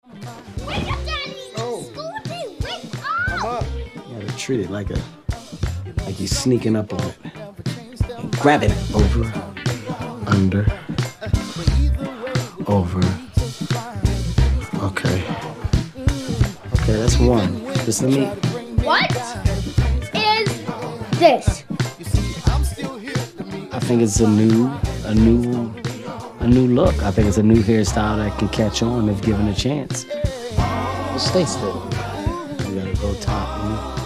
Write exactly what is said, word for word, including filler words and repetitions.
Wake up, Daddy! Oh. School day, wake up! Come up. You gotta treat it like a, like you're sneaking up on it. Grab it. Over, under, over. Okay. Okay, that's one. Just let me. What is this? I think it's a new, a new, a new look. I think it's a new hairstyle that can catch on if given a chance. Well, stay still. You gotta go top. You know?